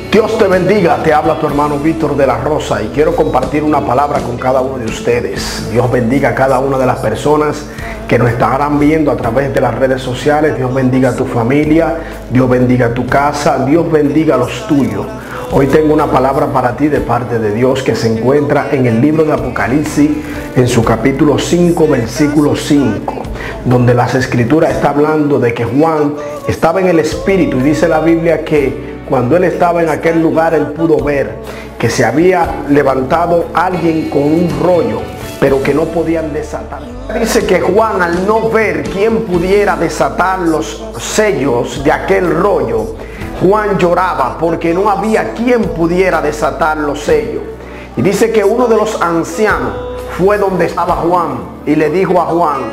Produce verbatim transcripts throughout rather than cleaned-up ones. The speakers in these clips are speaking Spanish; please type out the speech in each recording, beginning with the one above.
Dios te bendiga, te habla tu hermano Víctor de la Rosa y quiero compartir una palabra con cada uno de ustedes. Dios bendiga a cada una de las personas que nos estarán viendo a través de las redes sociales. Dios bendiga a tu familia, Dios bendiga a tu casa, Dios bendiga a los tuyos. Hoy tengo una palabra para ti de parte de Dios que se encuentra en el libro de Apocalipsis, en su capítulo cinco, versículo cinco, donde las escrituras está hablando de que Juan estaba en el Espíritu y dice la Biblia que cuando él estaba en aquel lugar, él pudo ver que se había levantado alguien con un rollo, pero que no podían desatar. Dice que Juan, al no ver quién pudiera desatar los sellos de aquel rollo, Juan lloraba porque no había quien pudiera desatar los sellos. Y dice que uno de los ancianos fue donde estaba Juan y le dijo a Juan: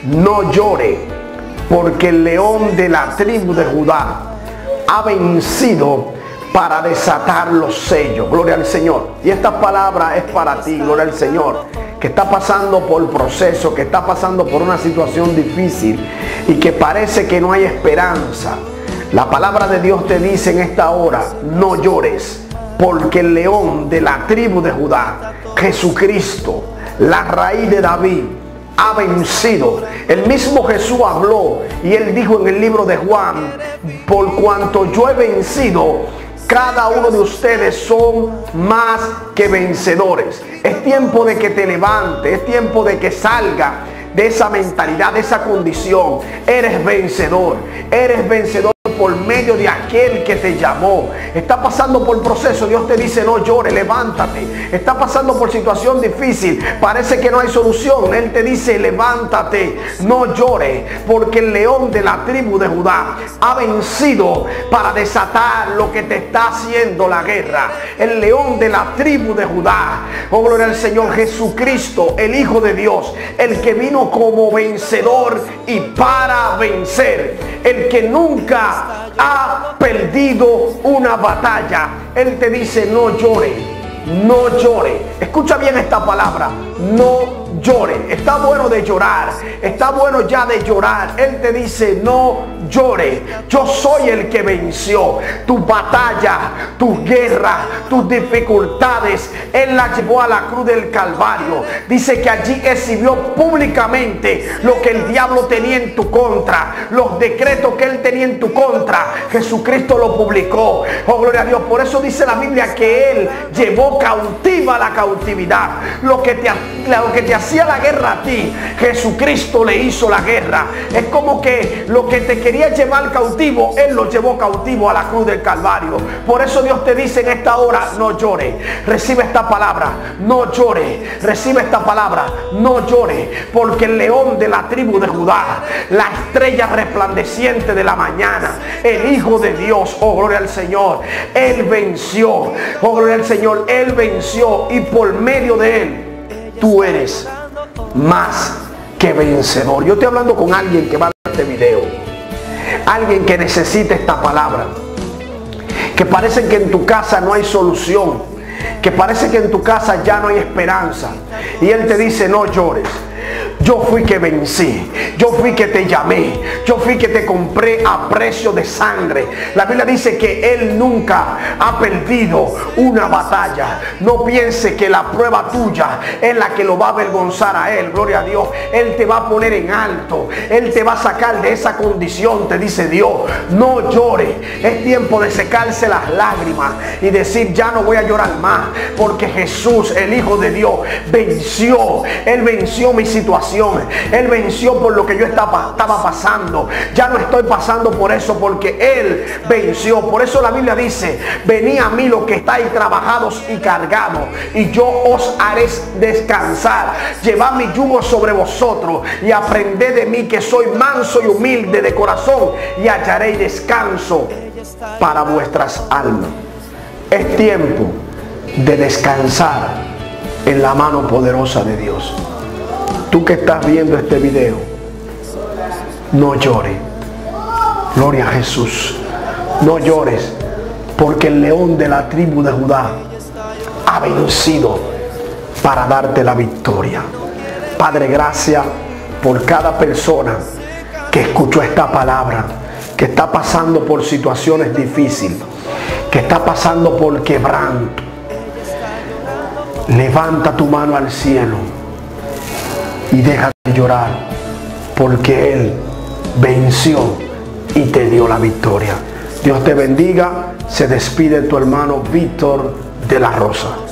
no llore, porque el león de la tribu de Judá ha vencido para desatar los sellos. Gloria al Señor. Y esta palabra es para ti, gloria al Señor, que está pasando por proceso, que está pasando por una situación difícil y que parece que no hay esperanza. La palabra de Dios te dice en esta hora: no llores, porque el león de la tribu de Judá, Jesucristo, la raíz de David, ha vencido. El mismo Jesús habló y él dijo en el libro de Juan: por cuanto yo he vencido, cada uno de ustedes son más que vencedores. Es tiempo de que te levantes, es tiempo de que salga de esa mentalidad, de esa condición. Eres vencedor, eres vencedor por medio de aquel que te llamó. Está pasando por proceso, Dios te dice: no llores, levántate. Está pasando por situación difícil, parece que no hay solución, Él te dice: levántate, no llores, porque el león de la tribu de Judá ha vencido para desatar lo que te está haciendo la guerra. El león de la tribu de Judá, oh gloria al Señor, Jesucristo, el Hijo de Dios, el que vino como vencedor y para vencer, el que nunca ha perdido una batalla. Él te dice: no llore, no llore. Escucha bien esta palabra: no llore. Está bueno de llorar, está bueno ya de llorar. Él te dice: no llore. Yo soy el que venció tu batalla, tu guerra, tus dificultades. Él la llevó a la cruz del Calvario. Dice que allí exhibió públicamente lo que el diablo tenía en tu contra, los decretos que él tenía en tu contra. Jesucristo lo publicó. Oh, gloria a Dios. Por eso dice la Biblia que él llevó cautiva la cautividad. Lo que te, lo que te hacía la guerra a ti, Jesucristo le hizo la guerra. Es como que lo que te quería llevar cautivo, él lo llevó cautivo a la cruz del Calvario. Por eso Dios te dice en esta hora: no llore. Recibe esta palabra: no llore. Recibe esta palabra: no llore, porque el león de la tribu de Judá, la estrella resplandeciente de la mañana, el Hijo de Dios, oh gloria al Señor, él venció. Oh gloria al Señor, él venció, y por medio de él tú eres más que vencedor. Yo estoy hablando con alguien que va a ver este video, alguien que necesita esta palabra, que parece que en tu casa no hay solución, que parece que en tu casa ya no hay esperanza, y él te dice: no llores. Yo fui que vencí, yo fui que te llamé, yo fui que te compré a precio de sangre. La Biblia dice que él nunca ha perdido una batalla. No piense que la prueba tuya es la que lo va a avergonzar a él. Gloria a Dios. Él te va a poner en alto, él te va a sacar de esa condición. Te dice Dios: no llores. Es tiempo de secarse las lágrimas y decir: ya no voy a llorar más, porque Jesús, el Hijo de Dios, venció. Él venció mi situación. Él venció por lo que yo estaba, estaba pasando. Ya no estoy pasando por eso, porque Él venció. Por eso la Biblia dice: venid a mí los que estáis trabajados y cargados, y yo os haré descansar. Llevad mi yugo sobre vosotros y aprended de mí, que soy manso y humilde de corazón, y hallaréis descanso para vuestras almas. Es tiempo de descansar en la mano poderosa de Dios. Tú que estás viendo este video, no llores. Gloria a Jesús. No llores, porque el león de la tribu de Judá ha vencido para darte la victoria. Padre, gracias por cada persona que escuchó esta palabra, que está pasando por situaciones difíciles, que está pasando por quebranto, levanta tu mano al cielo y deja de llorar, porque Él venció y te dio la victoria. Dios te bendiga. Se despide tu hermano Víctor de la Rosa.